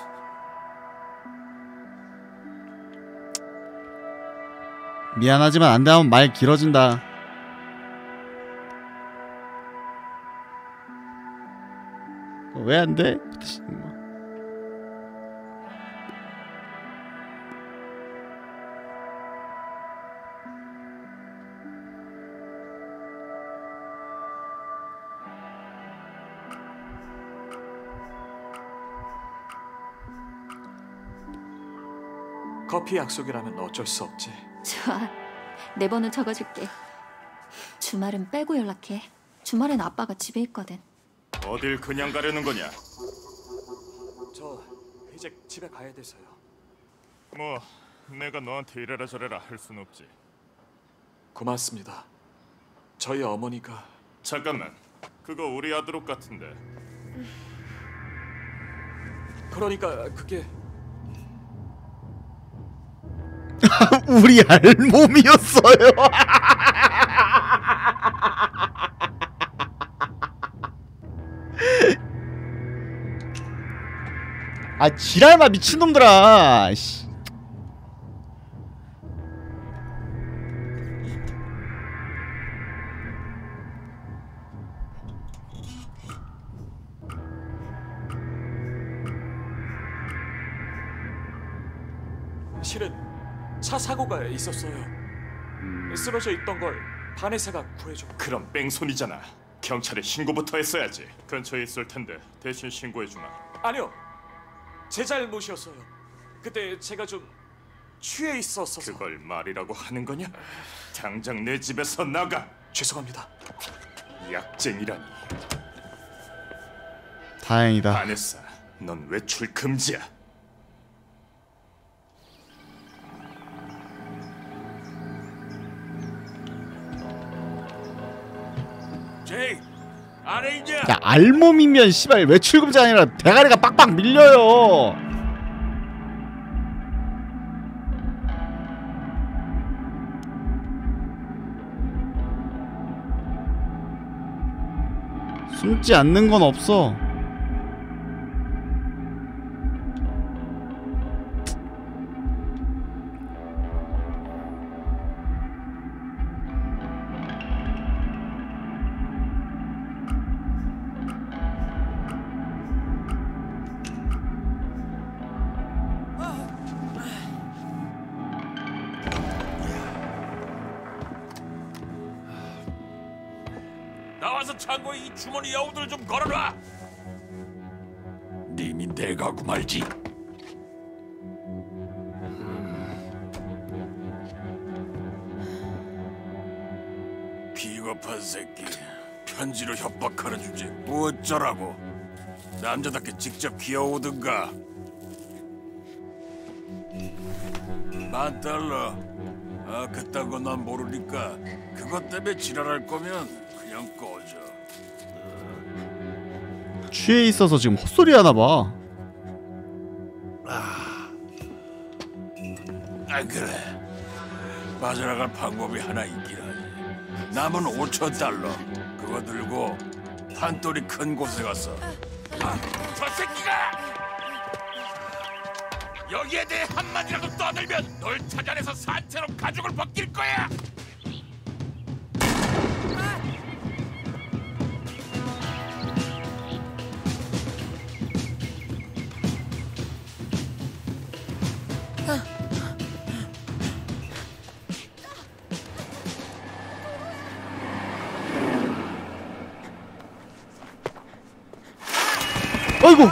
S2: 미안하지만 안 되면 말 길어진다. 왜 안 돼?
S13: 커피 약속이라면 어쩔 수 없지.
S14: 좋아. 내 번호 적어줄게. 주말은 빼고 연락해. 주말엔 아빠가 집에 있거든.
S17: 어딜 그냥 가려는 거냐?
S13: 저 이제 집에 가야 돼서요.
S17: 뭐 내가 너한테 이래라 저래라 할 순 없지.
S13: 고맙습니다. 저희 어머니가...
S17: 잠깐만. 그거 우리 아들 옷 같은데.
S13: 그러니까 그게...
S2: 우리 알몸이었어요. 아 지랄마 미친놈들아. 씨.
S13: 실은 차 사고가 있었어요. 쓰러져 있던 걸 바네사가 구해줘.
S17: 그럼 뺑소니잖아. 경찰에 신고부터 했어야지. 근처에 있을 텐데 대신 신고해주마.
S13: 아니요, 제 잘못이었어요. 그때 제가 좀 취해 있었어서.
S17: 그걸 말이라고 하는 거냐? 당장 내 집에서 나가.
S13: 죄송합니다.
S17: 약쟁이라니.
S2: 다행이다.
S17: 바네사, 넌 외출 금지야.
S5: 제이, 안에 있냐?
S2: 야 알몸이면 씨발 외출금지 아니라 대가리가 빡빡 밀려요. 숨지 않는 건 없어.
S5: 나와서 창고에 이 주머니 여우들 좀 걸어놔. 님이 내가 하고 말지. 비겁한 새끼. 편지로 협박하는 주제 뭐 어쩌라고. 남자답게 직접 귀여우든가. 만 달러. 아 그딴 건 난 모르니까 그것 때문에 지랄할 거면 그냥 꺼져.
S2: 취해 있어서 지금 헛소리 하나 봐.
S5: 아, 아 그래. 빠져나갈 방법이 하나 있긴 하지. 남은 오천 달러. 그거 들고 판돌이 큰 곳에 가서. 아, 저 새끼가 여기에 대해 한마디라도 떠들면 널 찾아내서 산채로 가죽을 벗길 거야.
S2: 아이고.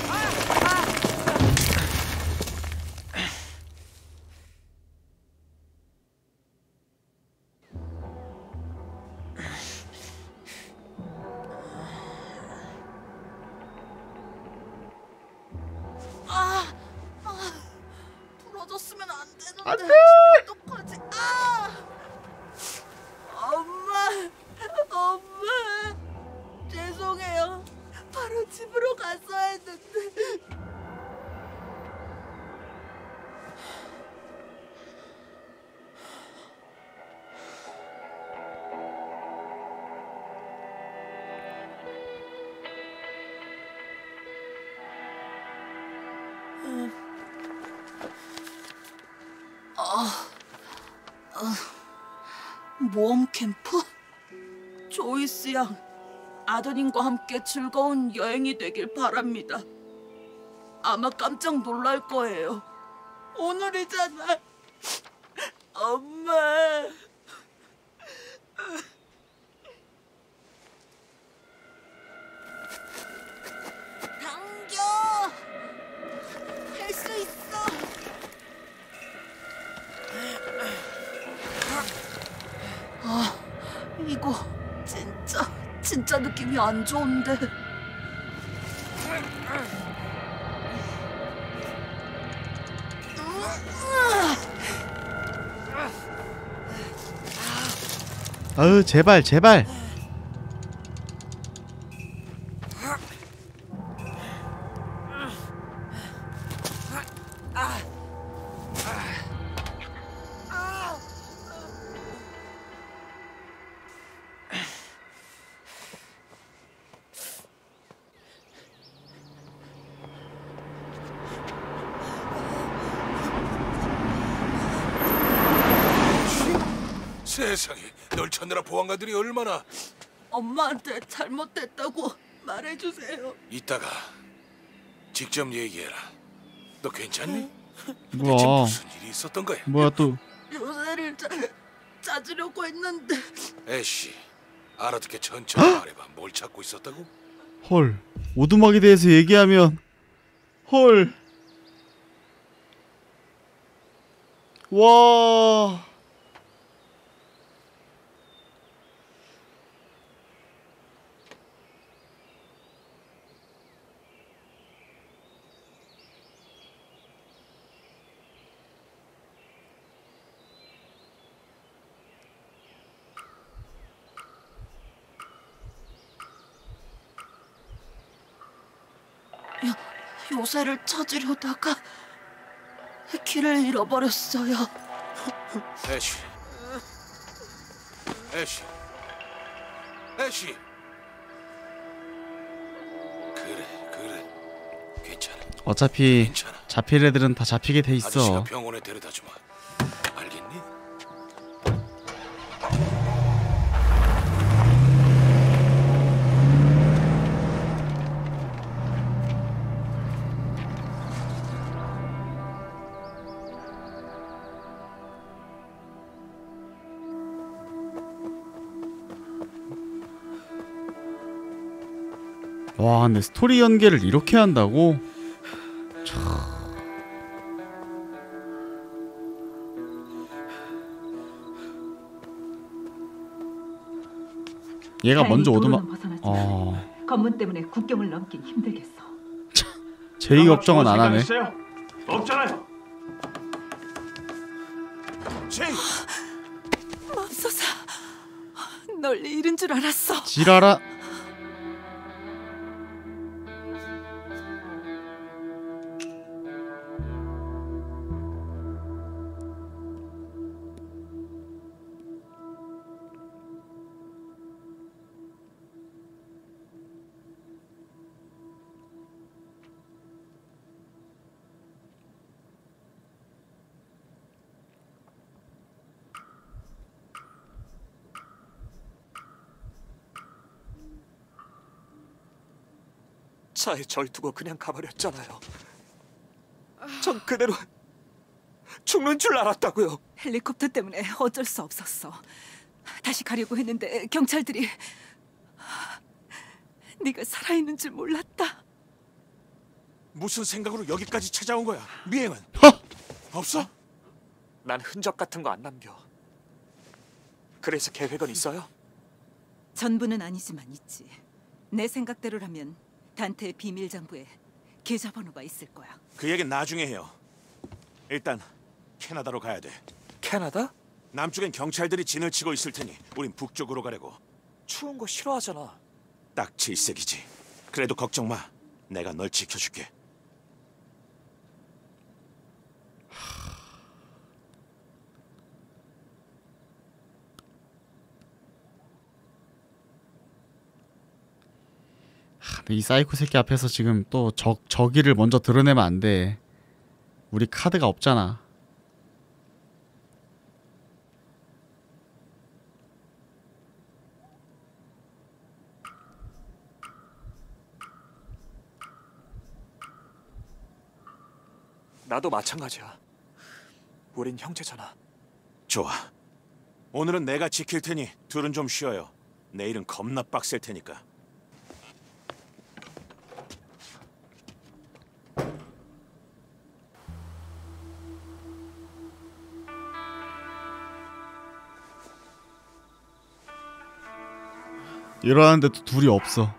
S10: 아, 아, 부러졌으면 안 되는데.
S2: 안 돼!
S10: 어떡하지? 아, 엄마, 엄마, 죄송해요. 바로 집으로 갔어야 했는데. 아, 아, 모험 캠프? 조이스 양, 아드님과 함께 즐거운 여행이 되길 바랍니다. 아마 깜짝 놀랄 거예요. 오늘이잖아. 엄마. 당겨. 할 수 있어. 이거 진짜 진짜 느낌이 안 좋은데.
S2: 아유 제발 제발.
S19: 세상에, 널 찾느라 보안관들이 얼마나.
S10: 엄마한테 잘못됐다고 말해주세요.
S19: 이따가 직접 얘기해라. 너 괜찮니?
S2: 뭐야?
S19: 대체 무슨 일이 있었던 거야?
S2: 뭐야 또?
S10: 요새를 짜, 찾으려고 했는데.
S19: 애쉬, 알아듣게 천천히 말해봐. 뭘 찾고 있었다고?
S2: 헐, 오두막에 대해서 얘기하면 헐. 와.
S10: 요새를 찾으려다가 길을 잃어버렸어요.
S19: 애쉬, 애쉬, 애쉬. 그래, 그래, 괜찮아.
S2: 어차피
S19: 괜찮아.
S2: 잡힐 애들은 다 잡히게 돼
S19: 아저씨가
S2: 있어.
S19: 병원에 데려다 주마. 알겠니?
S2: 와, 근데 스토리 연계를 이렇게 한다고? 참. 얘가 먼저 오두막. 어.
S6: 검문 때문에 국경을 넘긴 힘들겠어.
S2: 제이 걱정은 안 하네.
S8: 없잖아요.
S19: 제이.
S10: 맙소사, 널 잃은 줄 알았어.
S2: 지랄아.
S13: 차에 절 두고 그냥 가버렸잖아요. 전 그대로 죽는 줄 알았다고요.
S6: 헬리콥터 때문에 어쩔 수 없었어. 다시 가려고 했는데 경찰들이 네가 살아있는 줄 몰랐다.
S19: 무슨 생각으로 여기까지 찾아온 거야? 미행은? 없어?
S13: 난 흔적 같은 거 안 남겨. 그래서 계획은 있어요?
S6: 전부는 아니지만 있지. 내 생각대로라면 단테의 비밀 장부에 계좌번호가 있을 거야.
S19: 그 얘기는 나중에 해요. 일단 캐나다로 가야 돼.
S13: 캐나다?
S19: 남쪽엔 경찰들이 진을 치고 있을 테니 우린 북쪽으로 가려고.
S13: 추운 거 싫어하잖아.
S19: 딱 질색이지. 그래도 걱정 마. 내가 널 지켜줄게.
S2: 이 사이코 새끼 앞에서 지금 또 적, 적의를 먼저 드러내면 안 돼. 우리 카드가 없잖아.
S13: 나도 마찬가지야. 우린 형제잖아.
S19: 좋아. 오늘은 내가 지킬 테니 둘은 좀 쉬어요. 내일은 겁나 빡셀 테니까.
S2: 일어나는데 또 둘이 없어.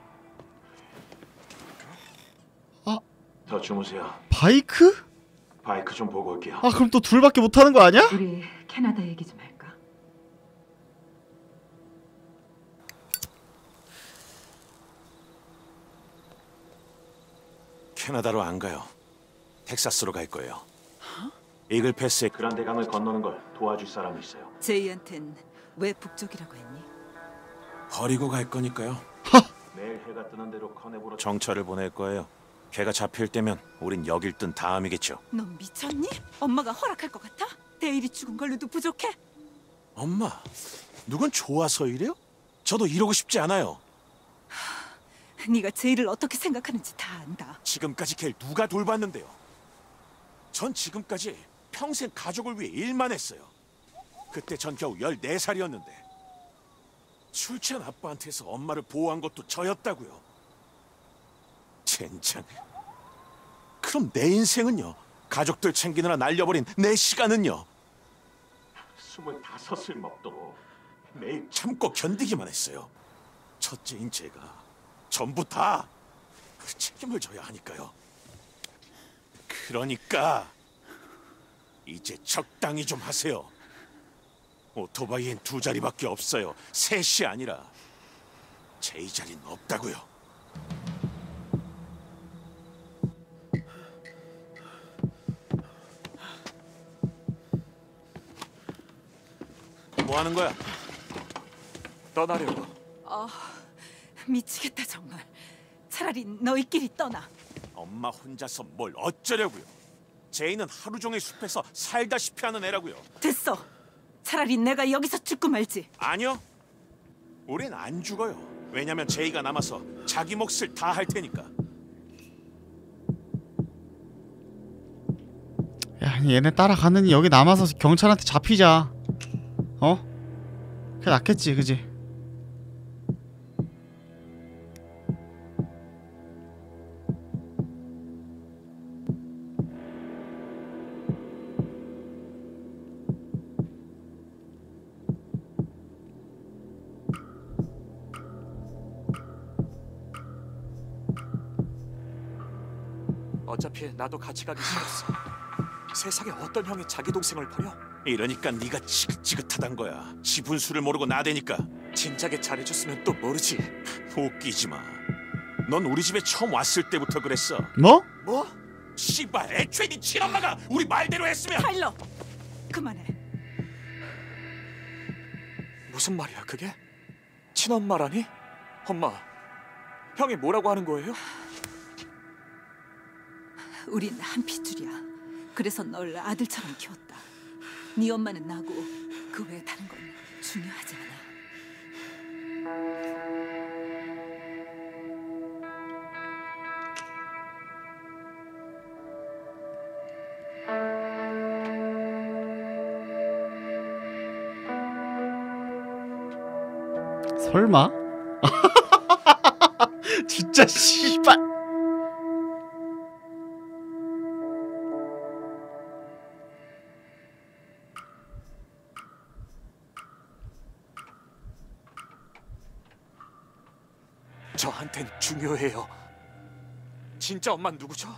S2: 아
S13: 더 주무세요.
S2: 바이크?
S13: 바이크 좀 보고 올게요.
S2: 아 그럼 또 둘밖에 못하는 거 아니야?
S6: 우리 캐나다 얘기 좀 할까?
S19: 캐나다로 안 가요. 텍사스로 갈 거예요. 이글 패스에
S13: 그란데 강을 건너는 걸 도와줄 사람이 있어요.
S6: 제이한텐 왜 북쪽이라고 했니?
S19: 버리고 갈 거니까요.
S13: 내일 해가 뜨는 대로 커네브로
S19: 정찰을 보낼 거예요. 걔가 잡힐 때면 우린 여길 뜬 다음이겠죠.
S6: 너 미쳤니? 엄마가 허락할 것 같아? 데일이 죽은 걸로도 부족해?
S19: 엄마, 누군 좋아서 이래요? 저도 이러고 싶지 않아요.
S6: 네가 제이를 어떻게 생각하는지 다 안다.
S19: 지금까지 걔를 누가 돌봤는데요? 전 지금까지 평생 가족을 위해 일만 했어요. 그때 전 겨우 열네 살이었는데 술 취한 아빠한테서 엄마를 보호한 것도 저였다고요. 젠장. 그럼 내 인생은요? 가족들 챙기느라 날려버린 내 시간은요? 스물다섯을 먹도록 매일 참고 견디기만 했어요. 첫째인 제가 전부 다 그 책임을 져야 하니까요. 그러니까 이제 적당히 좀 하세요. 오토바이엔 두 자리밖에 없어요. 셋이 아니라 제이 자리는 없다고요. 뭐 하는 거야?
S13: 떠나려고.
S6: 아, 미치겠다 정말. 차라리 너희끼리 떠나.
S19: 엄마 혼자서 뭘 어쩌려고요? 제이는 하루 종일 숲에서 살다시피 하는 애라고요.
S6: 됐어. 차라리 내가 여기서 죽고 말지.
S19: 아니요. 우린 안 죽어요. 왜냐면 제이가 남아서 자기 몫을 다 할 테니까.
S2: 야 얘네 따라가느니 여기 남아서 경찰한테 잡히자. 어? 그게 낫겠지 그지?
S13: 어차피 나도 같이 가기 싫었어. 세상에 어떤 형이 자기 동생을 버려?
S19: 이러니까 네가 지긋지긋하단 거야. 지 분수를 모르고 나대니까.
S13: 진작에 잘해줬으면 또 모르지.
S19: 웃기지 마. 넌 우리 집에 처음 왔을 때부터 그랬어.
S2: 뭐?
S19: 뭐? 씨발, 애초에 네 친엄마가 우리 말대로 했으면.
S6: 타일러, 그만해.
S13: 무슨 말이야 그게? 친엄마라니? 엄마, 형이 뭐라고 하는 거예요?
S6: 우린 한 핏줄이야. 그래서 널 아들처럼 키웠다. 네 엄마는 나고 그 외에 다른 건 중요하지 않아.
S2: 설마? 진짜 씨발.
S13: 저한텐 중요해요. 진짜 엄마는 누구죠?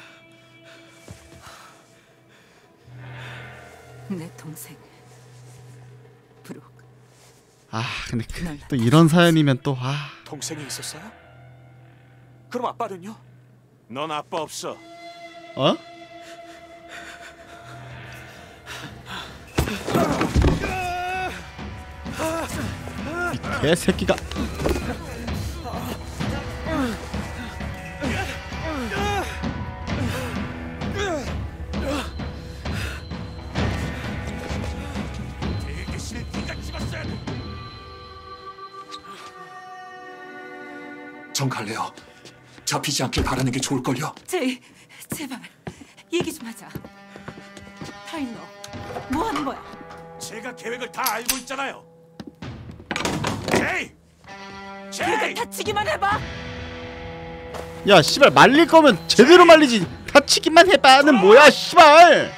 S6: 내 동생 브룩.
S2: 아 근데 그, 또 이런 사연이면 또 아.
S13: 동생이 있었어요? 그럼 아빠는요?
S19: 넌 아빠 없어.
S2: 어? 이 개새끼가.
S13: 전 갈래요. 잡히지 않길 바라는 게 좋을걸요.
S6: 제이, 제발 얘기 좀 하자. 타일러, 뭐 하는 거야?
S19: 제가 계획을 다 알고 있잖아요. 제이!
S6: 제가 다치기만 해봐.
S2: 야 씨발 말릴 거면 제대로 말리지. 다치기만 해봐는 뭐야 씨발.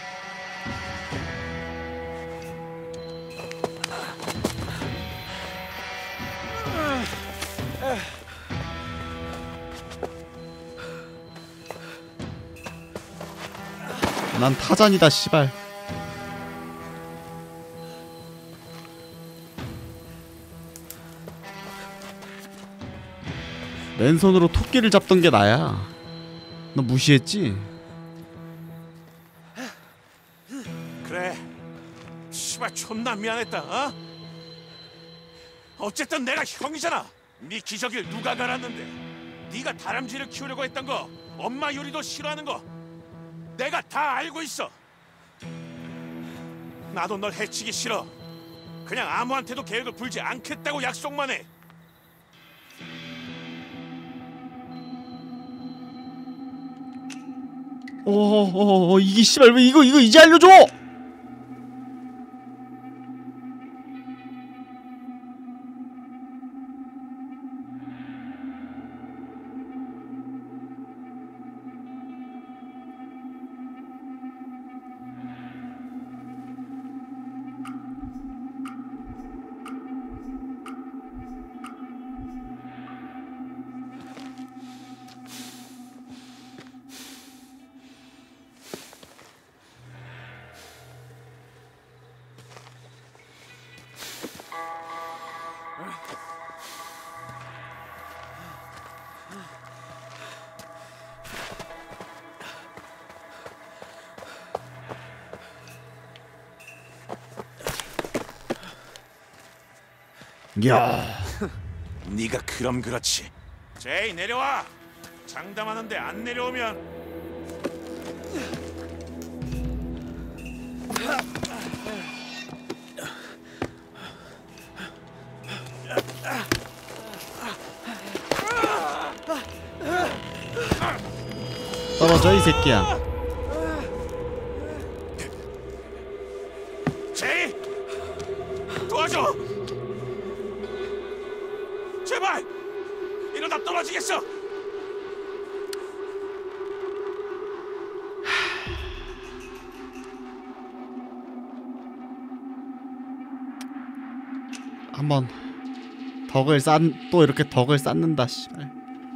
S2: 난 타잔이다 씨발. 맨손으로 토끼를 잡던 게 나야. 너 무시했지?
S19: 그래. 씨발 존나 미안했다. 어? 어쨌든 내가 형이잖아. 네 기저귀를 누가 갈았는데? 네가 다람쥐를 키우려고 했던 거, 엄마 요리도 싫어하는 거 내가 다 알고 있어. 나도 널 해치기 싫어. 그냥 아무한테도 계획을 불지 않겠다고 약속만 해.
S2: 어어어 이게 씨발 왜 이거 이거 이제 알려줘!
S19: 야, 네가 그럼 그렇지. 제이 내려와. 장담하는데 안 내려오면
S2: 떨어져 이 새끼야.
S19: 제이 도와줘. 제발 이러다 떨어지겠어.
S2: 한번 덕을 쌓 또 이렇게 덕을 쌓는다 씨발.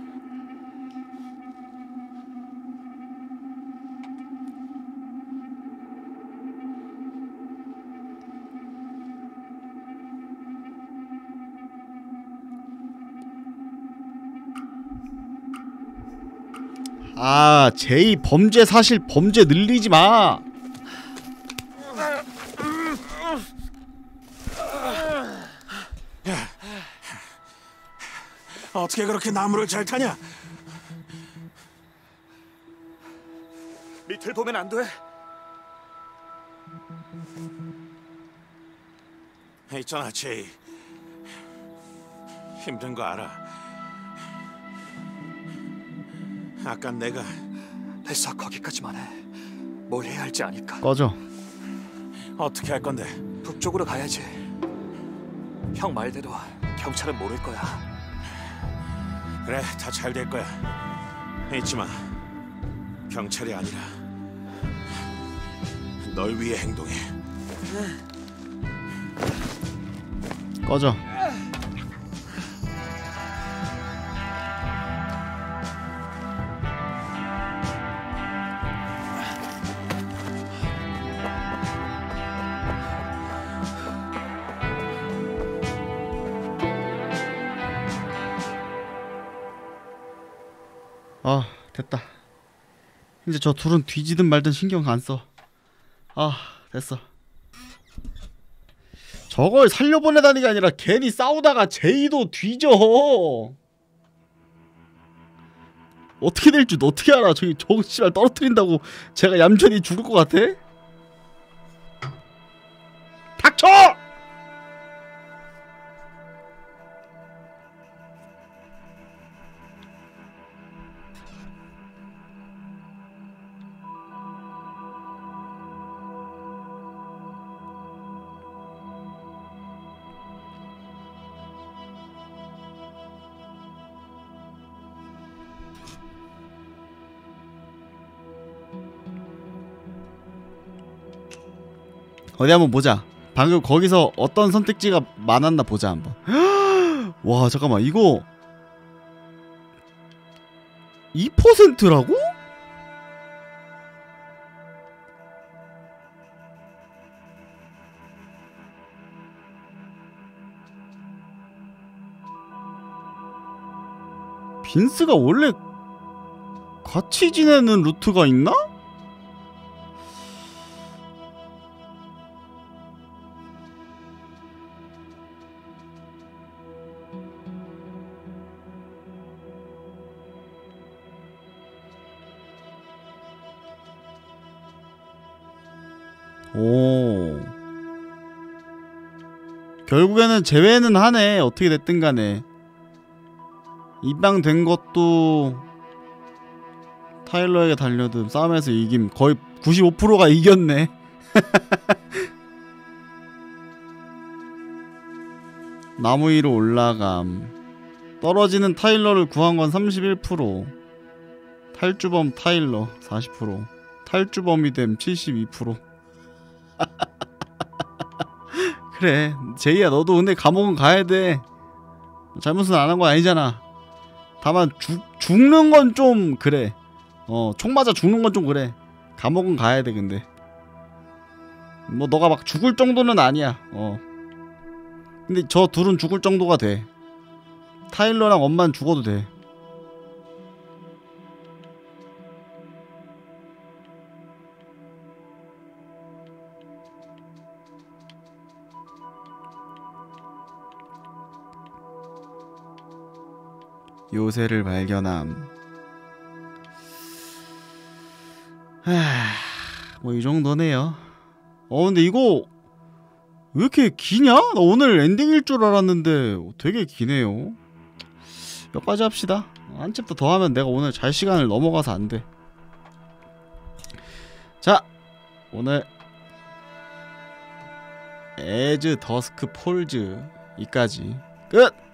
S2: 아, 제이 범죄 사실 범죄 늘리지 마.
S19: 야, 어떻게 그렇게 나무를 잘 타냐?
S13: 밑을 보면 안 돼.
S19: 있잖아, 제이. 힘든 거 알아. 아까 내가
S13: 됐어, 거기까지만 해. 뭘 해야 할지 아니까.
S2: 꺼져.
S19: 어떻게 할 건데?
S13: 북쪽으로 가야지. 형 말대로 경찰은 모를 거야.
S19: 그래, 다 잘 될 거야. 잊지 마. 경찰이 아니라 널 위해 행동해.
S2: 꺼져. 아, 됐다. 이제 저 둘은 뒤지든 말든 신경 안 써. 아, 됐어. 저걸 살려보내다는 게 아니라 괜히 싸우다가 제이도 뒤져. 어떻게 될 줄 어떻게 알아? 저기 저거 씨발 떨어뜨린다고 제가 얌전히 죽을 것 같아? 닥쳐! 어디 한번 보자. 방금 거기서 어떤 선택지가 많았나 보자 한번. 와 잠깐만 이거 이 퍼센트라고? 빈스가 원래 같이 지내는 루트가 있나? 오. 결국에는 제외는 하네. 어떻게 됐든 간에. 입양된 것도 타일러에게 달려든 싸움에서 이김. 거의 구십오 퍼센트가 이겼네. 나무 위로 올라감. 떨어지는 타일러를 구한 건 삼십일 퍼센트. 탈주범 타일러 사십 퍼센트. 탈주범이 됨 칠십이 퍼센트. 그래 제이야 너도 근데 감옥은 가야돼. 잘못은 안 한 건 아니잖아. 다만 죽, 죽는 건 좀 그래. 어 총 맞아 죽는 건 좀 그래. 감옥은 가야돼. 근데 뭐 너가 막 죽을 정도는 아니야. 어 근데 저 둘은 죽을 정도가 돼. 타일러랑 엄만 죽어도 돼. 요새를 발견함. 뭐 이 정도네요. 어 근데 이거 왜 이렇게 기냐? 나 오늘 엔딩일 줄 알았는데 되게 기네요. 몇 가지 합시다. 한 챕터 더 하면 내가 오늘 잘 시간을 넘어가서 안 돼. 자 오늘 에즈 더스크 폴즈 이까지 끝!